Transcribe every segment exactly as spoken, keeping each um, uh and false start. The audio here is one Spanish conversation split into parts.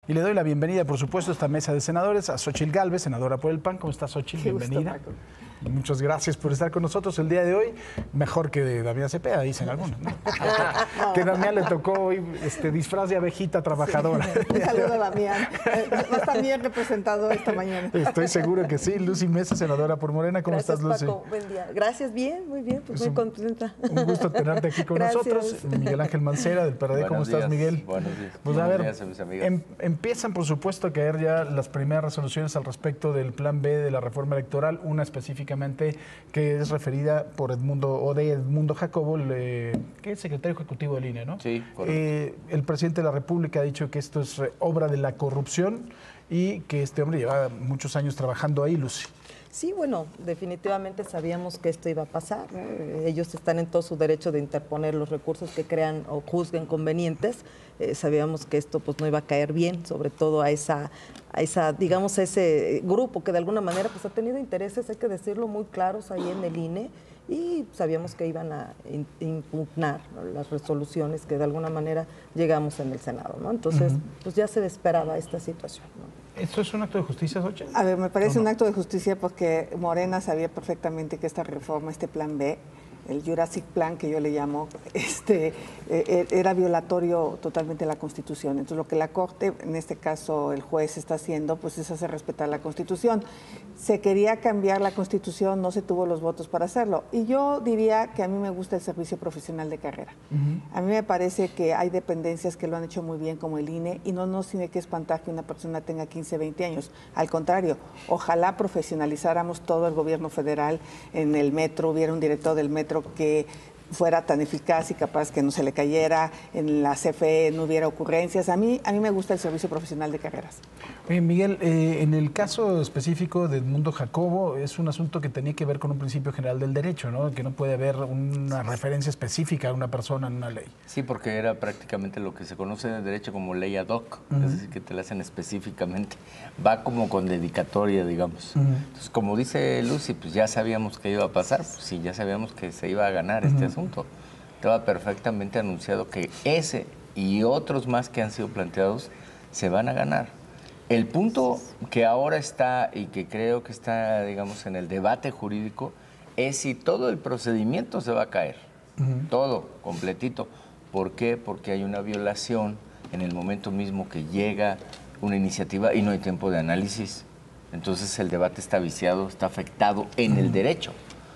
Y le doy la bienvenida, por supuesto, a esta mesa de senadores, a Xóchitl Gálvez, senadora por el P A N. ¿Cómo estás, Xóchitl? Qué Bienvenida. gusto, Muchas gracias por estar con nosotros el día de hoy. Mejor que de Damián Cepeda, dicen algunos, ¿no? Que a Damián le tocó hoy este disfraz de abejita trabajadora. Sí. Un saludo a Damián. Va a estar bien representado esta mañana. Estoy seguro que sí. Lucy Mesa, senadora por Morena. ¿Cómo Gracias, estás, Lucy? Paco. Buen día. Gracias, bien, muy bien, pues Es muy un, contenta. Un gusto tenerte aquí con Gracias. nosotros. Miguel Ángel Mancera, del P R D. ¿Cómo Buenos estás, días. Miguel? Buenos días. Pues Buenos a ver, días a mis amigas. em, empiezan, por supuesto, a caer ya las primeras resoluciones al respecto del Plan B de la reforma electoral, una específicamente que es referida por Edmundo, o de Edmundo Jacobo, el, eh, que es secretario ejecutivo del I N E, ¿no? Sí, correcto. Eh, el presidente de la República ha dicho que esto es eh, obra de la corrupción y que este hombre lleva muchos años trabajando ahí, Lucy. Sí, bueno, definitivamente sabíamos que esto iba a pasar, ¿no? Ellos están en todo su derecho de interponer los recursos que crean o juzguen convenientes. Eh, sabíamos que esto pues no iba a caer bien, sobre todo a esa, a esa, digamos, a ese grupo que de alguna manera pues ha tenido intereses, hay que decirlo, muy claros ahí en el I N E, y sabíamos que iban a in, impugnar, ¿no?, las resoluciones que de alguna manera llegamos en el Senado, ¿no? Entonces, uh-huh. pues ya se esperaba esta situación, ¿no? ¿Esto es un acto de justicia, Xóchitl? A ver, me parece no? un acto de justicia porque Morena sabía perfectamente que esta reforma, este plan B, el Jurassic Plan que yo le llamo, este, eh, era violatorio totalmente de la Constitución. Entonces lo que la Corte, en este caso el juez, está haciendo, pues es hacer respetar la Constitución. Se quería cambiar la Constitución, no se tuvo los votos para hacerlo. Y yo diría que a mí me gusta el servicio profesional de carrera. Uh-huh. A mí me parece que hay dependencias que lo han hecho muy bien, como el I N E, y no nos tiene que espantar que una persona tenga quince, veinte años. Al contrario, ojalá profesionalizáramos todo el gobierno federal. En el metro hubiera un director del metro que fuera tan eficaz y capaz que no se le cayera, en la C F E no hubiera ocurrencias. A mí, a mí me gusta el servicio profesional de carreras. Oye, Miguel, eh, en el caso específico de Edmundo Jacobo, es un asunto que tenía que ver con un principio general del derecho, ¿no? Que no puede haber una referencia específica a una persona en una ley. Sí, porque era prácticamente lo que se conoce en el derecho como ley ad hoc, uh-huh. es decir, que te la hacen específicamente. Va como con dedicatoria, digamos. Uh-huh. Entonces, como dice Lucy, pues ya sabíamos que iba a pasar, pues sí, ya sabíamos que se iba a ganar uh-huh. este asunto. Estaba perfectamente anunciado que ese y otros más que han sido planteados se van a ganar. El punto que ahora está y que creo que está, digamos, en el debate jurídico es si todo el procedimiento se va a caer, uh-huh. todo, completito. ¿Por qué? Porque hay una violación en el momento mismo que llega una iniciativa y no hay tiempo de análisis. Entonces el debate está viciado, está afectado en uh-huh. el derecho.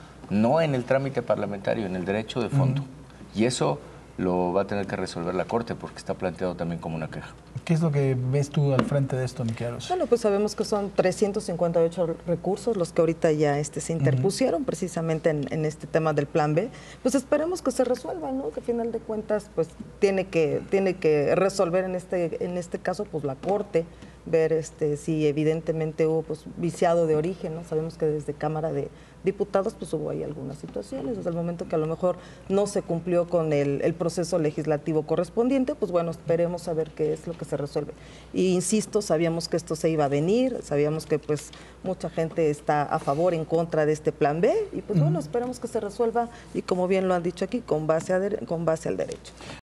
No en el trámite parlamentario, en el derecho de fondo. Uh-huh. Y eso lo va a tener que resolver la Corte porque está planteado también como una queja. ¿Qué es lo que ves tú al frente de esto, Miquel? Bueno, pues sabemos que son trescientos cincuenta y ocho recursos los que ahorita ya este, se interpusieron uh-huh. precisamente en, en este tema del Plan B. Pues esperemos que se resuelva, ¿no? Que al final de cuentas pues tiene que, tiene que resolver en este, en este caso pues la Corte, ver este, si evidentemente hubo pues, viciado de origen, ¿no? Sabemos que desde Cámara de Diputados pues hubo ahí algunas situaciones, desde el momento que a lo mejor no se cumplió con el, el proceso legislativo correspondiente, pues bueno, esperemos a ver qué es lo que se resuelve. Y insisto, sabíamos que esto se iba a venir, sabíamos que pues mucha gente está a favor, en contra de este Plan B, y pues uh-huh. bueno, esperemos que se resuelva, y como bien lo han dicho aquí, con base, a de, con base al derecho.